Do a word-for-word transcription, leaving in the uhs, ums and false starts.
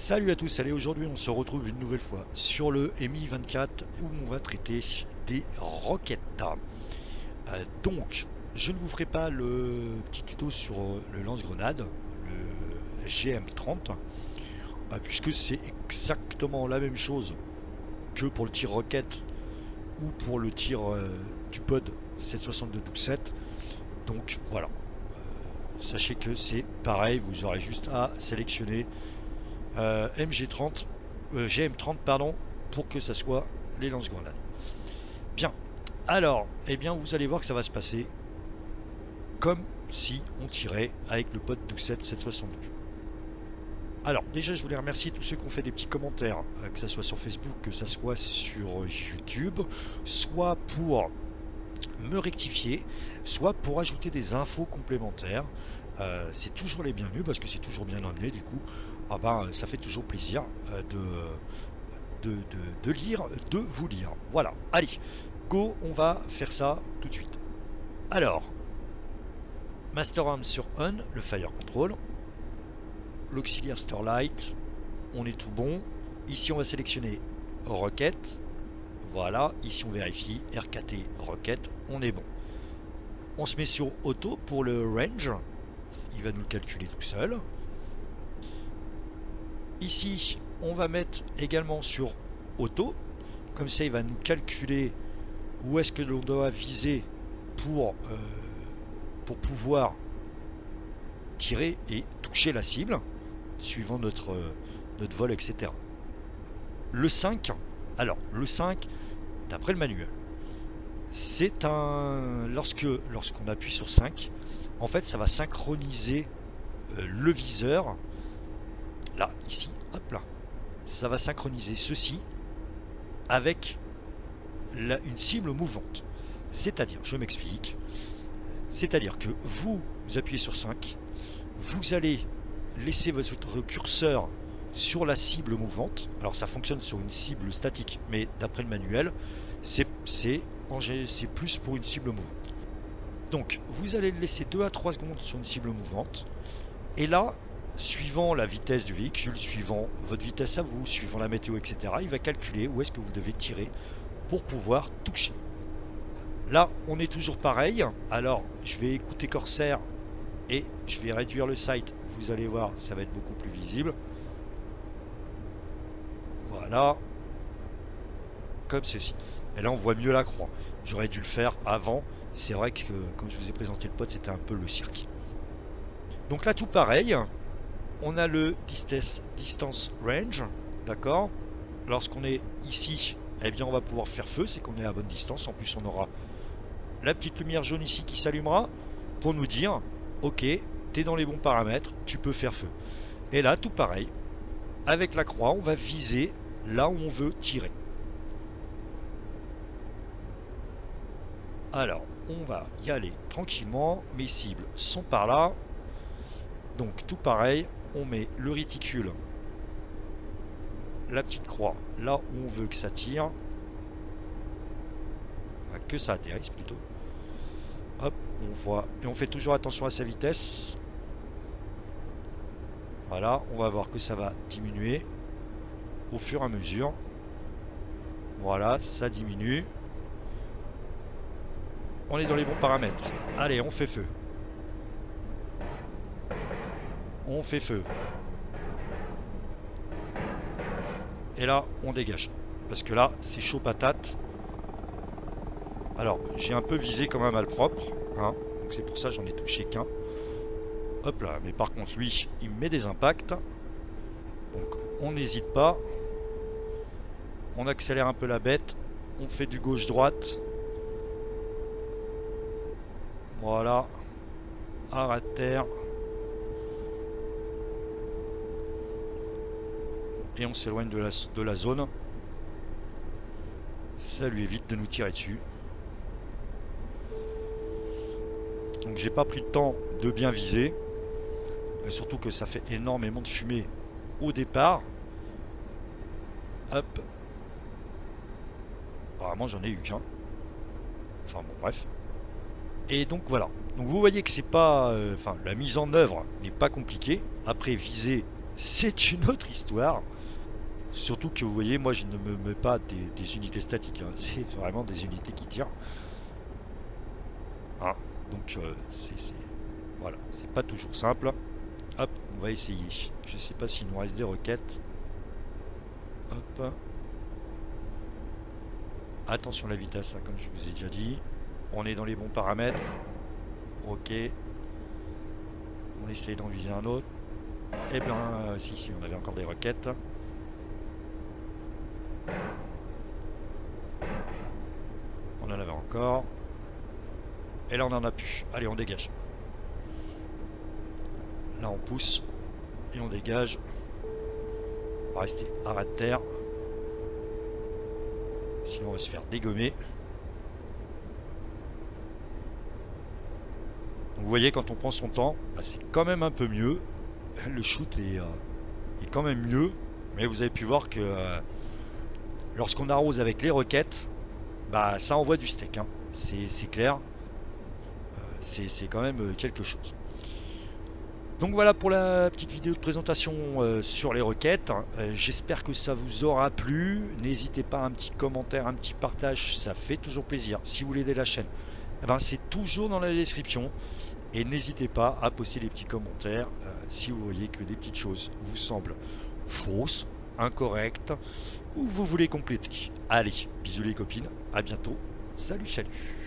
Salut à tous, allez, aujourd'hui on se retrouve une nouvelle fois sur le M I vingt-quatre où on va traiter des roquettes. Euh, donc, je ne vous ferai pas le petit tuto sur le lance-grenade, le G M trente, euh, puisque c'est exactement la même chose que pour le tir roquette ou pour le tir euh, du pod sept soixante-deux double sept. Donc voilà, sachez que c'est pareil, vous aurez juste à sélectionner euh, M G trente, euh, G M trente pardon, pour que ça soit les lance-grenades. Bien, alors, eh bien vous allez voir que ça va se passer comme si on tirait avec le pod double sept sept soixante-deux. Alors déjà je voulais remercier tous ceux qui ont fait des petits commentaires, euh, que ça soit sur Facebook, que ça soit sur YouTube, soit pour me rectifier, soit pour ajouter des infos complémentaires. Euh, c'est toujours les bienvenus parce que c'est toujours bien amené du coup. Ah ben, ça fait toujours plaisir euh, de, de, de, de lire, de vous lire. Voilà, allez, go, on va faire ça tout de suite. Alors, Master Arm sur On, le Fire Control, l'auxiliaire Starlight, on est tout bon. Ici on va sélectionner Rocket. Voilà, ici on vérifie R K T Rocket, on est bon. On se met sur auto pour le range, il va nous le calculer tout seul. Ici, on va mettre également sur auto, comme ça il va nous calculer où est-ce que l'on doit viser pour, euh, pour pouvoir tirer et toucher la cible, suivant notre, euh, notre vol, et cetera. Le cinq, alors le cinq, d'après le manuel, c'est un. Lorsque lorsqu'on appuie sur cinq, en fait ça va synchroniser euh, le viseur. Là, ici, hop là. Ça va synchroniser ceci avec la, une cible mouvante. C'est-à-dire, je m'explique. C'est-à-dire que vous, vous appuyez sur cinq, vous allez laisser votre curseur sur la cible mouvante. Alors ça fonctionne sur une cible statique, mais d'après le manuel, c'est plus pour une cible mouvante. Donc vous allez le laisser deux à trois secondes sur une cible mouvante. Et là, suivant la vitesse du véhicule, suivant votre vitesse à vous, suivant la météo, et cetera, il va calculer où est-ce que vous devez tirer pour pouvoir toucher. Là, on est toujours pareil. Alors, je vais écouter Corsair et je vais réduire le sight. Vous allez voir, ça va être beaucoup plus visible. Voilà. Comme ceci. Et là, on voit mieux la croix. J'aurais dû le faire avant. C'est vrai que, comme je vous ai présenté le pod, c'était un peu le cirque. Donc là, tout pareil. On a le distance, distance range, d'accord. Lorsqu'on est ici, eh bien on va pouvoir faire feu, c'est qu'on est à bonne distance. En plus on aura la petite lumière jaune ici qui s'allumera pour nous dire ok, t'es dans les bons paramètres, tu peux faire feu. Et là tout pareil, avec la croix on va viser là où on veut tirer. Alors on va y aller tranquillement, mes cibles sont par là. Donc tout pareil, on met le réticule, la petite croix là où on veut que ça tire, que ça atterrisse plutôt. Hop, on voit, et on fait toujours attention à sa vitesse. Voilà, on va voir que ça va diminuer au fur et à mesure. Voilà, ça diminue. On est dans les bons paramètres. Allez, on fait feu. On fait feu. Et là, on dégage. Parce que là, c'est chaud patate. Alors, j'ai un peu visé comme un malpropre. Hein, donc c'est pour ça que j'en ai touché qu'un. Hop là. Mais par contre, lui, il me met des impacts. Donc, on n'hésite pas. On accélère un peu la bête. On fait du gauche-droite. Voilà. Arrêt de terre. Et on s'éloigne de la, de la zone. Ça lui évite de nous tirer dessus. Donc j'ai pas pris le temps de bien viser. Et surtout que ça fait énormément de fumée au départ. Hop. Apparemment j'en ai eu qu'un. Enfin bon bref. Et donc voilà. Donc vous voyez que c'est pas. Euh, enfin la mise en œuvre n'est pas compliquée. Après viser, c'est une autre histoire. Surtout que vous voyez, moi je ne me mets pas des, des unités statiques, hein. C'est vraiment des unités qui tirent. Hein. Donc euh, c'est voilà, c'est pas toujours simple. Hop, on va essayer. Je sais pas s'il nous reste des roquettes. Hop. Attention à la vitesse, hein, comme je vous ai déjà dit. On est dans les bons paramètres. Ok. On essaye d'en viser un autre. Eh bien, euh, si, si, on avait encore des roquettes. On en avait encore. Et là, on en a plus. Allez, on dégage. Là, on pousse. Et on dégage. On va rester à ras de terre. Sinon, on va se faire dégommer. Donc, vous voyez, quand on prend son temps, bah, c'est quand même un peu mieux. Le shoot est, euh, est quand même mieux. Mais vous avez pu voir que euh, lorsqu'on arrose avec les roquettes, bah, ça envoie du steak. Hein. C'est clair. Euh, c'est quand même quelque chose. Donc voilà pour la petite vidéo de présentation euh, sur les requêtes. Euh, J'espère que ça vous aura plu. N'hésitez pas à un petit commentaire, un petit partage, ça fait toujours plaisir. Si vous voulez aider la chaîne, eh ben, c'est toujours dans la description. Et n'hésitez pas à poster des petits commentaires euh, si vous voyez que des petites choses vous semblent fausses, incorrectes, ou vous voulez compléter. Allez, bisous les copines, à bientôt. Salut, salut.